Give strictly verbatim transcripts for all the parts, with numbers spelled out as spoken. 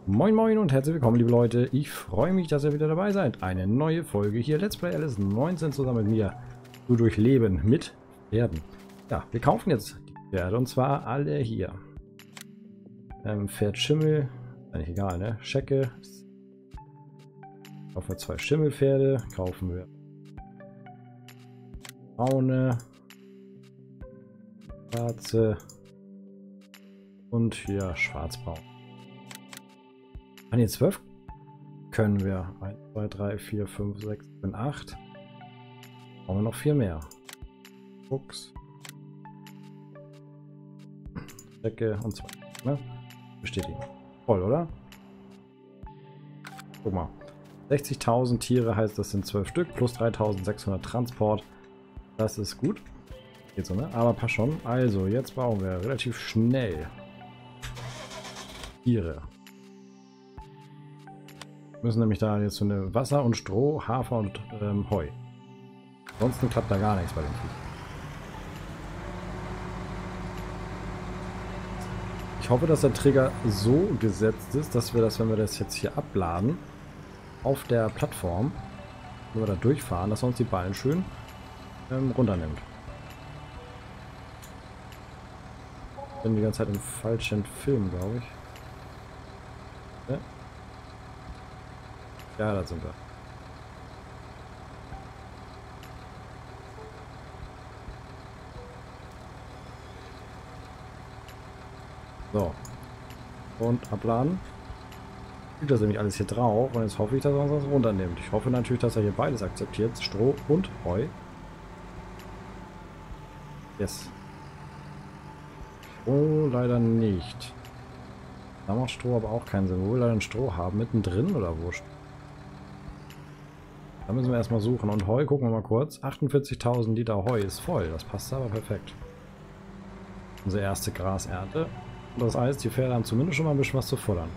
Moin moin und herzlich willkommen, liebe Leute. Ich freue mich, dass ihr wieder dabei seid. Eine neue Folge hier, Let's Play Alice neunzehn zusammen mit mir zu durchleben mit Pferden. Ja, wir kaufen jetzt die Pferde und zwar alle hier. Ähm, Pferd Schimmel, eigentlich egal, ne? Schecke. Kaufen wir zwei Schimmelpferde, kaufen wir braune, schwarze und hier schwarzbraun. An die zwölf können wir. eins, zwei, drei, vier, fünf, sechs, sieben, acht. Brauchen wir noch vier mehr. Fuchs. Decke und zwei. Ne? Bestätigen. Voll, oder? Guck mal. sechzigtausend Tiere heißt, das sind zwölf Stück plus dreitausendsechshundert Transport. Das ist gut. Geht so, ne? Aber passt schon. Also, jetzt brauchen wir relativ schnell Tiere. Müssen nämlich da jetzt so eine Wasser und Stroh, Hafer und ähm, Heu. Ansonsten klappt da gar nichts bei dem Vieh. Ich hoffe, dass der Trigger so gesetzt ist, dass wir das, wenn wir das jetzt hier abladen, auf der Plattform, wenn wir da durchfahren, dass er uns die Ballen schön ähm, runternimmt. Ich bin die ganze Zeit im falschen Film, glaube ich. Ja. Ja, da sind wir. So. Und abladen. Liegt das nämlich alles hier drauf. Und jetzt hoffe ich, dass er uns das runternimmt. Ich hoffe natürlich, dass er hier beides akzeptiert. Stroh und Heu. Yes. Oh, leider nicht. Da macht Stroh aber auch keinen Sinn. Wo will er denn Stroh haben? Mittendrin oder wo? Da müssen wir erstmal suchen. Und Heu, gucken wir mal kurz. achtundvierzigtausend Liter Heu ist voll. Das passt aber perfekt. Unsere erste Grasernte. Und das heißt, die Pferde haben zumindest schon mal ein bisschen was zu futtern.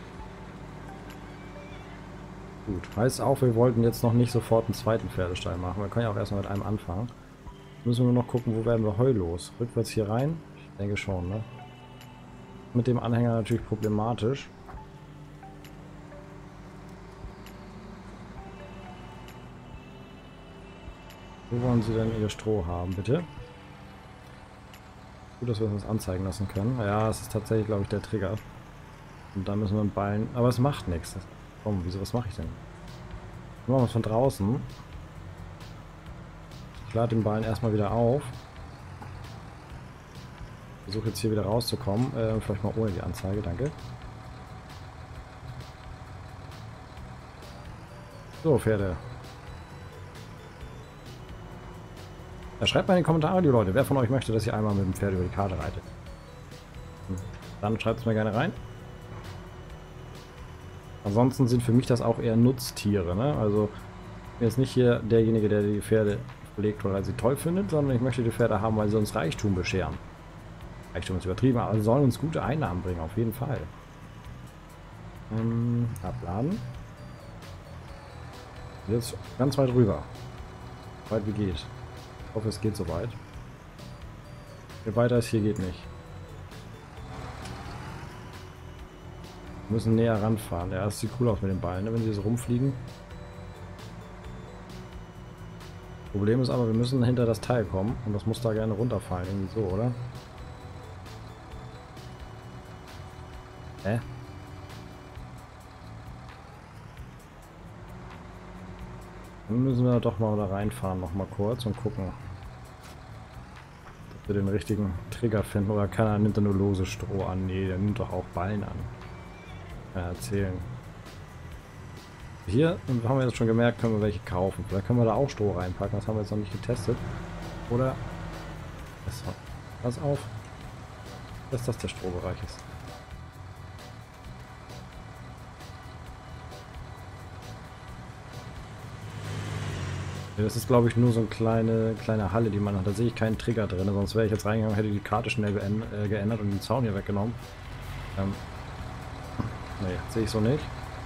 Gut. Heißt auch, wir wollten jetzt noch nicht sofort einen zweiten Pferdestall machen. Wir können ja auch erstmal mit einem anfangen. Müssen wir nur noch gucken, wo werden wir Heu los? Rückwärts hier rein? Ich denke schon, ne? Mit dem Anhänger natürlich problematisch. Wo wollen Sie denn Ihr Stroh haben, bitte? Gut, dass wir uns das anzeigen lassen können. Ja, es ist tatsächlich, glaube ich, der Trigger. Und da müssen wir einen Ballen... Aber es macht nichts. Komm, wieso, was mache ich denn? Wir machen es von draußen. Ich lade den Ballen erstmal wieder auf. Versuche jetzt hier wieder rauszukommen. Äh, vielleicht mal ohne die Anzeige, danke. So, Pferde. Ja, schreibt mal in die Kommentare, die Leute, wer von euch möchte, dass ich einmal mit dem Pferd über die Karte reite. Dann schreibt es mir gerne rein. Ansonsten sind für mich das auch eher Nutztiere, ne? Also, ich bin jetzt nicht hier derjenige, der die Pferde pflegt, weil er sie toll findet, sondern ich möchte die Pferde haben, weil sie uns Reichtum bescheren. Reichtum ist übertrieben, aber sie sollen uns gute Einnahmen bringen, auf jeden Fall. Ähm, abladen. Jetzt ganz weit rüber. Weit wie geht. Ich hoffe, es geht soweit. Je weiter es hier geht nicht. Wir müssen näher ranfahren. Ja, das sieht cool aus mit den Ballen, ne? Wenn sie so rumfliegen. Problem ist aber, wir müssen hinter das Teil kommen und das muss da gerne runterfallen. Irgendwie so, oder? Hä? Dann müssen wir doch mal da reinfahren, noch mal kurz und gucken, ob wir den richtigen Trigger finden. Oder keiner nimmt er nur lose Stroh an. Nee, der nimmt doch auch Ballen an. Ja, erzählen. Hier haben wir jetzt schon gemerkt, können wir welche kaufen. Vielleicht können wir da auch Stroh reinpacken. Das haben wir jetzt noch nicht getestet. Oder... Pass auf, dass das der Strohbereich ist. Das ist, glaube ich, nur so eine kleine, kleine Halle, die man hat. Da sehe ich keinen Trigger drin. Sonst wäre ich jetzt reingegangen, hätte die Karte schnell äh, geändert und den Zaun hier weggenommen. Ähm, nee, sehe ich so nicht.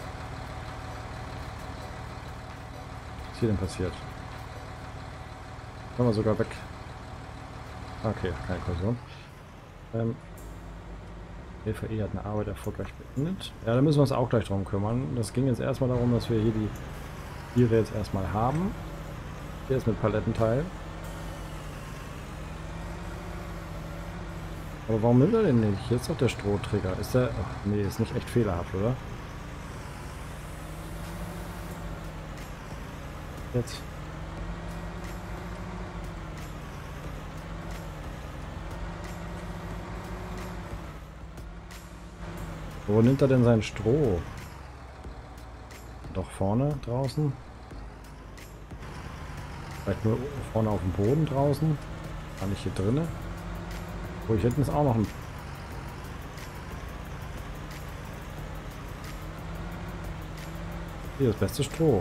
Was ist hier denn passiert? Können wir sogar weg. Okay, keine Kollision. Ähm, L V E hat eine Arbeit erfolgreich beendet. Ja, da müssen wir uns auch gleich drum kümmern. Das ging jetzt erstmal darum, dass wir hier die Tiere jetzt erstmal haben. Hier ist mit Palettenteil. Aber warum nimmt er den nicht? Hier ist doch der Strohträger. Ist der... Ach, nee, ist nicht echt fehlerhaft, oder? Jetzt. Wo nimmt er denn sein Stroh? Doch vorne draußen? Vielleicht nur vorne auf dem Boden draußen? Gar nicht hier drinnen? Wo ich hinten ist auch noch ein... Hier das beste Stroh.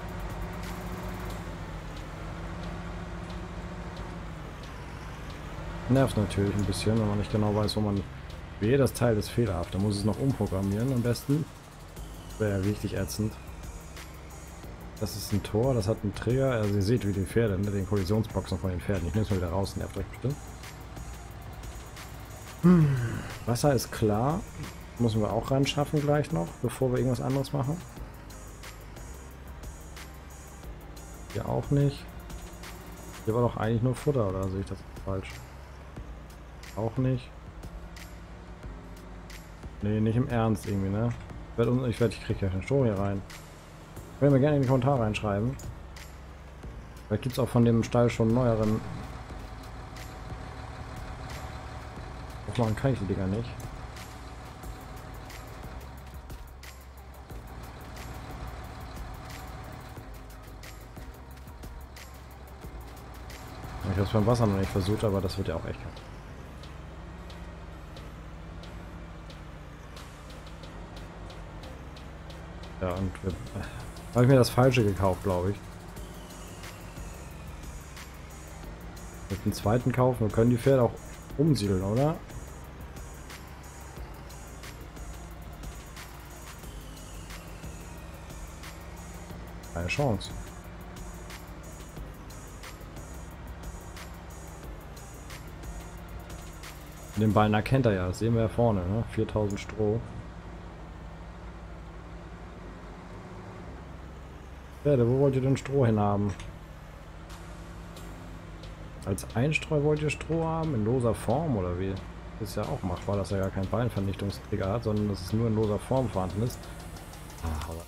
Nervt natürlich ein bisschen, wenn man nicht genau weiß, wo man... Wehe, das Teil ist fehlerhaft. Da muss es noch umprogrammieren am besten. Wäre ja richtig ätzend. Das ist ein Tor, das hat einen Träger. Also ihr seht, wie die Pferde, ne? Den Kollisionsboxen von den Pferden. Ich nehme es mal wieder raus, nervt euch bestimmt. Hm. Wasser ist klar. Müssen wir auch ran schaffen gleich noch, bevor wir irgendwas anderes machen. Hier auch nicht. Hier war doch eigentlich nur Futter, oder sehe ich das falsch? Auch nicht. Nee, nicht im Ernst irgendwie, ne? Ich werde, ich, werd, ich kriege ja den Stroh hier rein. Können wir gerne in die Kommentare reinschreiben. Vielleicht gibt es auch von dem Stall schon neueren. Aufmachen kann ich die Dinger nicht. Ich habe es beim Wasser noch nicht versucht, aber das wird ja auch echt kalt. Ja, und wir, äh, habe ich mir das Falsche gekauft, glaube ich. Mit dem zweiten kaufen, wir können die Pferde auch umsiedeln, oder? Keine Chance. Den Ballen erkennt er ja, das sehen wir ja vorne, ne? viertausend Stroh. Pferde, wo wollt ihr denn Stroh hin haben? Als Einstreu wollt ihr Stroh haben? In loser Form oder wie? Ist ja auch machbar, dass er gar keinen Ballenvernichtungstrigger hat, sondern dass es nur in loser Form vorhanden ist. Ah, aber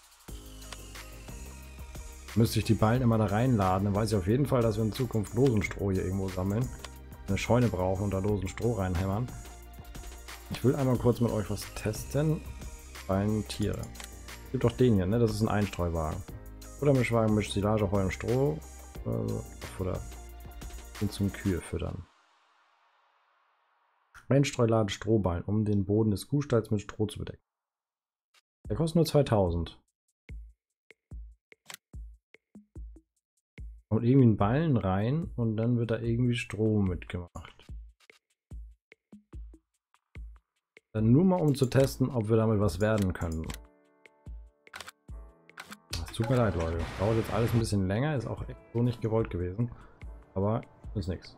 müsste ich die Ballen immer da reinladen, dann weiß ich auf jeden Fall, dass wir in Zukunft losen Stroh hier irgendwo sammeln. Eine Scheune brauchen und da losen Stroh reinhämmern. Ich will einmal kurz mit euch was testen. Ballen Tiere. Es gibt doch den hier, ne? Das ist ein Einstreuwagen. Futtermischwagen mischt Silage, Heu und Stroh. Äh, Futter. Und zum Kühe füttern. Einstreu ladet Strohballen, um den Boden des Kuhstalls mit Stroh zu bedecken. Der kostet nur zweitausend. Und irgendwie einen Ballen rein und dann wird da irgendwie Stroh mitgemacht. Dann nur mal um zu testen, ob wir damit was werden können. Es tut mir leid, Leute. Das dauert jetzt alles ein bisschen länger, ist auch echt so nicht gewollt gewesen. Aber ist nichts.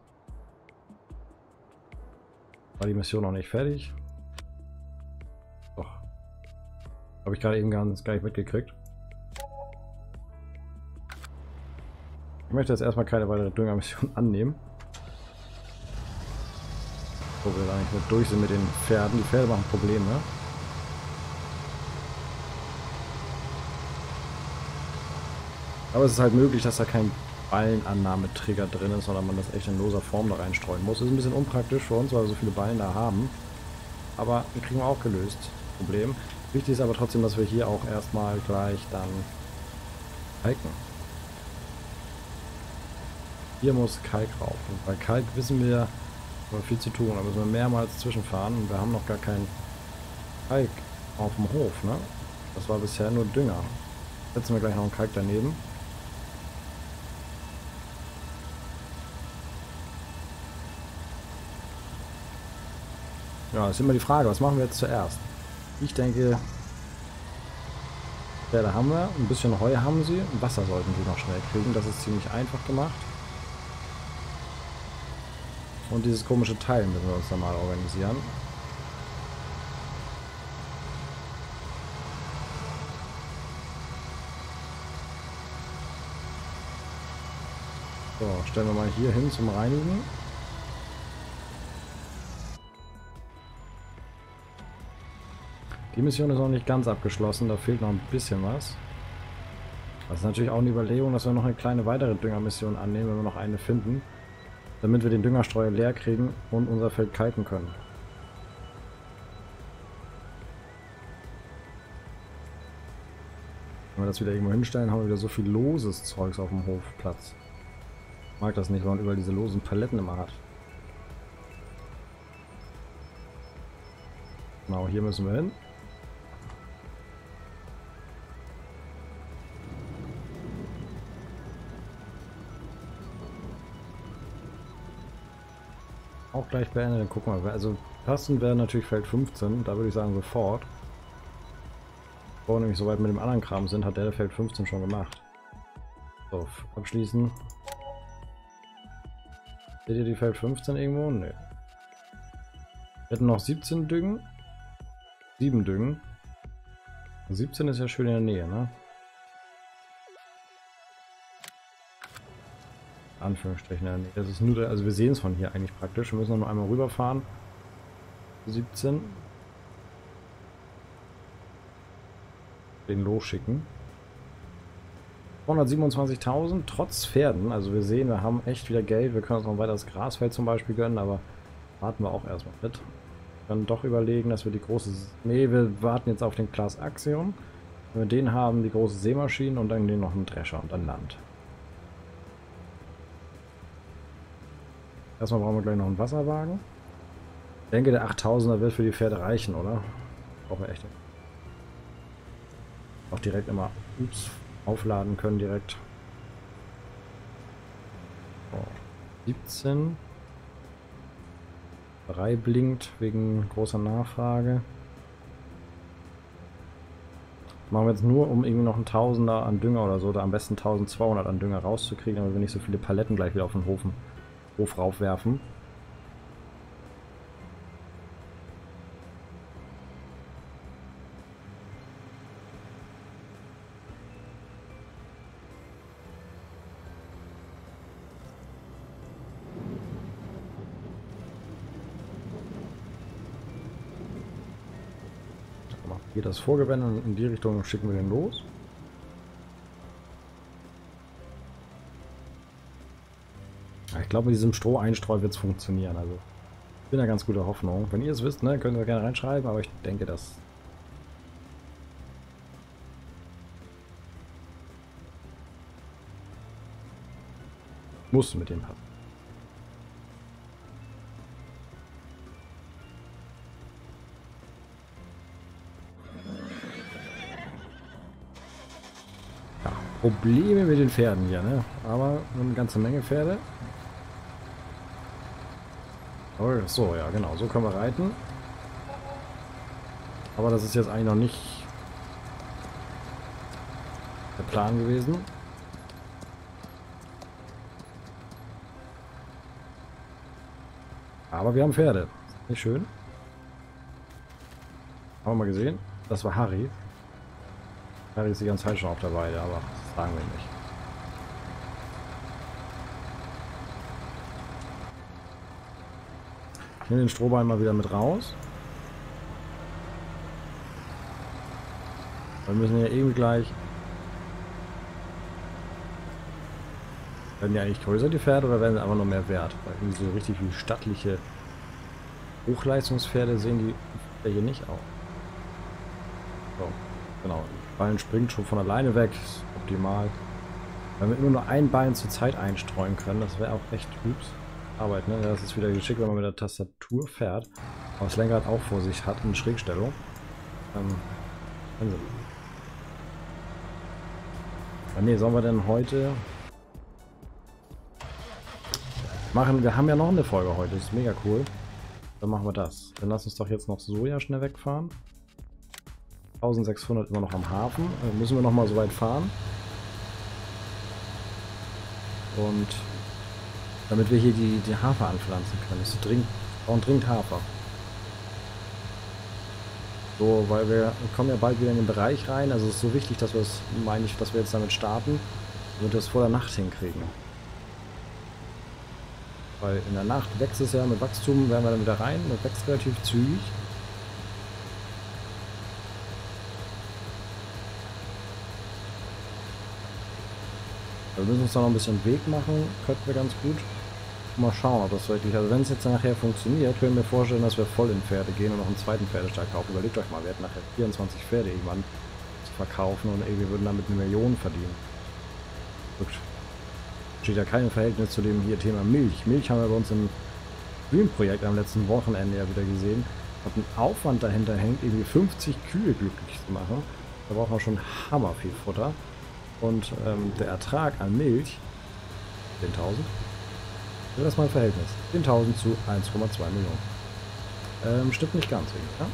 War die Mission noch nicht fertig? Doch. Habe ich gerade eben gar nicht mitgekriegt. Ich möchte jetzt erstmal keine weitere Düngermission annehmen. Wo wir da nicht mit durch sind mit den Pferden. Die Pferde machen Probleme. Aber es ist halt möglich, dass da kein Ballenannahmetrigger drin ist, sondern man das echt in loser Form da reinstreuen muss. Das ist ein bisschen unpraktisch für uns, weil wir so viele Ballen da haben. Aber die kriegen wir auch gelöst. Problem. Wichtig ist aber trotzdem, dass wir hier auch erstmal gleich dann kalken. Hier muss Kalk rauf. Und bei Kalk wissen wir, haben wir viel zu tun. Da müssen wir mehrmals zwischenfahren und wir haben noch gar keinen Kalk auf dem Hof. Ne? Das war bisher nur Dünger. Setzen wir gleich noch einen Kalk daneben. Ja, ist immer die Frage, was machen wir jetzt zuerst? Ich denke, Pferde haben wir, ein bisschen Heu haben sie, und Wasser sollten sie noch schnell kriegen, das ist ziemlich einfach gemacht. Und dieses komische Teil müssen wir uns dann mal organisieren. So, stellen wir mal hier hin zum Reinigen. Die Mission ist noch nicht ganz abgeschlossen, da fehlt noch ein bisschen was. Das ist natürlich auch eine Überlegung, dass wir noch eine kleine weitere Düngermission annehmen, wenn wir noch eine finden, damit wir den Düngerstreuer leer kriegen und unser Feld kalken können. Wenn wir das wieder irgendwo hinstellen, haben wir wieder so viel loses Zeugs auf dem Hofplatz. Ich mag das nicht, wenn man überall diese losen Paletten immer hat. Genau, hier müssen wir hin. Auch gleich beendet, dann gucken wir. Also passend wäre natürlich Feld fünfzehn, da würde ich sagen sofort. Bevor wir nämlich soweit mit dem anderen Kram sind, hat der, der Feld fünfzehn schon gemacht. So, abschließen. Seht ihr die Feld fünfzehn irgendwo? Nö. Wir hätten noch siebzehn Düngen. sieben Düngen. siebzehn ist ja schön in der Nähe, ne? Anführungsstrichen. Das ist nur der, also wir sehen es von hier eigentlich praktisch. Wir müssen noch einmal rüberfahren. siebzehn. Den losschicken. zweihundertsiebenundzwanzigtausend trotz Pferden. Also wir sehen, wir haben echt wieder Geld. Wir können uns noch ein weiteres Grasfeld zum Beispiel gönnen, aber warten wir auch erstmal mit. Wir können doch überlegen, dass wir die große... Ne, wir warten jetzt auf den Class Axiom. Wenn wir den haben, die große Seemaschine und dann den noch einen Drescher und dann Land. Erstmal brauchen wir gleich noch einen Wasserwagen. Ich denke, der achttausender wird für die Pferde reichen, oder? Brauchen wir echt. Auch direkt immer ups, aufladen können direkt. So, siebzehn. drei blinkt wegen großer Nachfrage. Machen wir jetzt nur, um irgendwie noch einen Tausender an Dünger oder so, oder am besten eintausendzweihundert an Dünger rauszukriegen, damit wir nicht so viele Paletten gleich wieder auf den Hofen Hof raufwerfen. Hier das Vorgewende und in die Richtung schicken wir den los. Ich glaube, mit diesem Stroh-Einstreu wird es funktionieren. Also, ich bin da ganz guter Hoffnung. Wenn ihr es wisst, ne, könnt ihr gerne reinschreiben, aber ich denke, das muss mit dem passen. Ja, Probleme mit den Pferden hier, ne? Aber eine ganze Menge Pferde. Oh, so, ja, genau, so können wir reiten. Aber das ist jetzt eigentlich noch nicht der Plan gewesen. Aber wir haben Pferde. Nicht schön. Haben wir mal gesehen. Das war Harry. Harry ist die ganze Zeit schon auf der Weide, aber das sagen wir nicht. Ich nehme den Strohballen mal wieder mit raus. Wir müssen ja irgendwie gleich... Werden die eigentlich größer, die Pferde, oder werden sie einfach nur mehr wert? Weil irgendwie so richtig wie stattliche Hochleistungspferde sehen die hier nicht aus. So, genau. Der Ballen springt schon von alleine weg. Ist optimal. Wenn wir immer nur ein Ballen zur Zeit einstreuen können, das wäre auch echt ups. Arbeit, ne? Das ist wieder geschickt, wenn man mit der Tastatur fährt. Aber das Lenkrad auch vor sich hat in Schrägstellung. Ähm, also. Ne, sollen wir denn heute machen? Wir haben ja noch eine Folge heute, das ist mega cool. Dann machen wir das. Dann lass uns doch jetzt noch Soja schnell wegfahren. eintausendsechshundert immer noch am Hafen. Dann müssen wir noch mal so weit fahren. Und damit wir hier die, die Hafer anpflanzen können. Das ist dringend, brauchen dringend Hafer. So, weil wir kommen ja bald wieder in den Bereich rein. Also es ist so wichtig, dass wir es, meine ich, dass wir jetzt damit starten, damit wir es vor der Nacht hinkriegen. Weil in der Nacht wächst es ja, mit Wachstum werden wir dann wieder rein. Das wächst relativ zügig. Wir müssen uns da noch ein bisschen Weg machen. Könnten wir ganz gut. Mal schauen, ob das wirklich... Also wenn es jetzt nachher funktioniert, können wir vorstellen, dass wir voll in Pferde gehen und noch einen zweiten Pferdestall kaufen. Überlegt euch mal, wir hätten nachher vierundzwanzig Pferde irgendwann zu verkaufen und ey, wir würden damit eine Million verdienen. Gut. Steht ja kein Verhältnis zu dem hier Thema Milch. Milch haben wir bei uns im Stream-Projekt am letzten Wochenende ja wieder gesehen. Was ein Aufwand dahinter hängt, irgendwie fünfzig Kühe glücklich zu machen. Da braucht man schon hammer viel Futter. Und ähm, der Ertrag an Milch, zehntausend, wäre das mal ein Verhältnis. zehntausend zu eins Komma zwei Millionen. Ähm, stimmt nicht ganz, ja?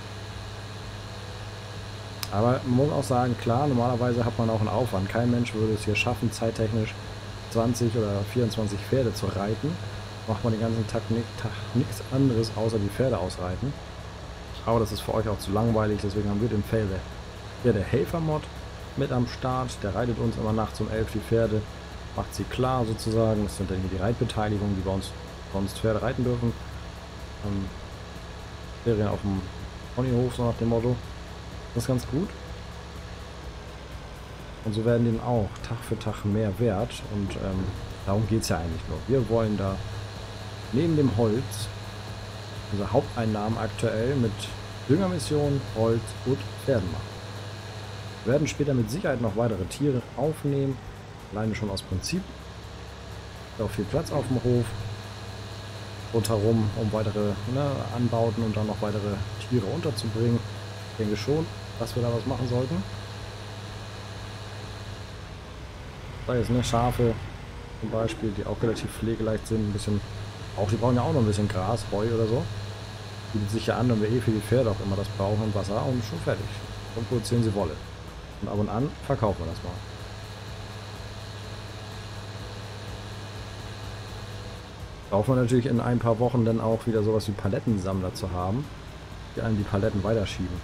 Aber man muss auch sagen, klar, normalerweise hat man auch einen Aufwand. Kein Mensch würde es hier schaffen, zeittechnisch zwanzig oder vierundzwanzig Pferde zu reiten. Macht man den ganzen Tag, nicht, Tag nichts anderes, außer die Pferde ausreiten. Aber das ist für euch auch zu langweilig, deswegen haben wir den Feld der, der Helfer-Mod mit am Start. Der reitet uns immer nachts um elf die Pferde, macht sie klar sozusagen. Das sind dann hier die Reitbeteiligungen, die bei uns sonst Pferde reiten dürfen. Ähm, Ferien auf dem Ponyhof, so nach dem Motto. Das ist ganz gut. Und so werden denen auch Tag für Tag mehr wert. Und ähm, darum geht es ja eigentlich nur. Wir wollen da neben dem Holz unsere Haupteinnahmen aktuell mit Düngermission, Holz und Pferden machen. Wir werden später mit Sicherheit noch weitere Tiere aufnehmen. Alleine schon aus Prinzip. Auch viel Platz auf dem Hof. Rundherum, um weitere ne, Anbauten und dann noch weitere Tiere unterzubringen. Ich denke schon, dass wir da was machen sollten. Sei es ne, Schafe zum Beispiel, die auch relativ pflegeleicht sind. Ein bisschen, auch die brauchen ja auch noch ein bisschen Gras, Heu oder so. Bietet sich ja an, wenn wir eh für die Pferde auch immer das brauchen und Wasser und schon fertig. Und produzieren sie Wolle. Und ab und an verkaufen wir das mal. Brauchen wir natürlich in ein paar Wochen dann auch wieder sowas wie Palettensammler zu haben, die einem die Paletten weiterschieben.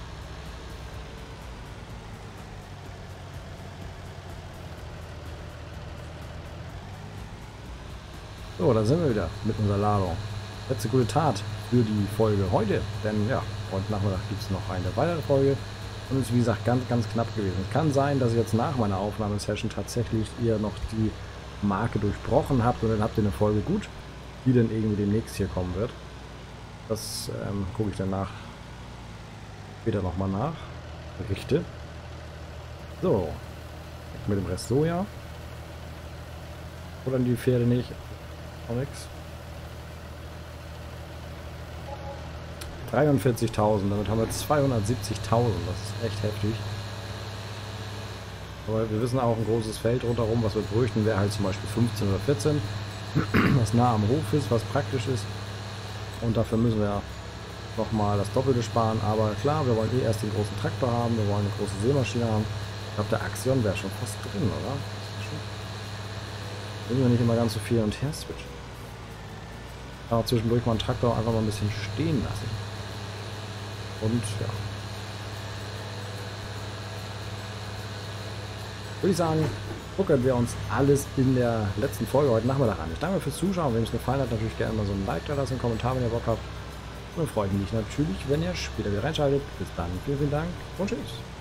So, da sind wir wieder mit unserer Ladung. Letzte gute Tat für die Folge heute, denn ja, heute Nachmittag gibt es noch eine weitere Folge. Und es ist wie gesagt ganz, ganz knapp gewesen. Es kann sein, dass ihr jetzt nach meiner Aufnahmesession tatsächlich ihr noch die Marke durchbrochen habt und dann habt ihr eine Folge gut, die dann irgendwie demnächst hier kommen wird. Das ähm, gucke ich danach später nochmal nach. Berichte. So. Mit dem Rest Soja. Oder die Pferde nicht. Auch nix. dreiundvierzigtausend, damit haben wir zweihundertsiebzigtausend, das ist echt heftig. Aber wir wissen auch, ein großes Feld rundherum, was wir bräuchten, wäre halt zum Beispiel fünfzehn oder vierzehn, was nah am Hof ist, was praktisch ist. Und dafür müssen wir nochmal das Doppelte sparen, aber klar, wir wollen eh erst den großen Traktor haben, wir wollen eine große Sämaschine haben. Ich glaube, der Axion wäre schon fast drin, oder? Müssen wir nicht immer ganz so viel hin und her switchen. Aber zwischendurch mal einen Traktor einfach mal ein bisschen stehen lassen. Und ja. Würde ich sagen, gucken wir uns alles in der letzten Folge heute Nachmittag an. Ich danke fürs Zuschauen. Wenn es gefallen hat, natürlich gerne mal so ein Like da lassen, einen Kommentar, wenn ihr Bock habt. Und dann freue ich mich natürlich, wenn ihr später wieder reinschaltet. Bis dann, vielen, vielen Dank und tschüss.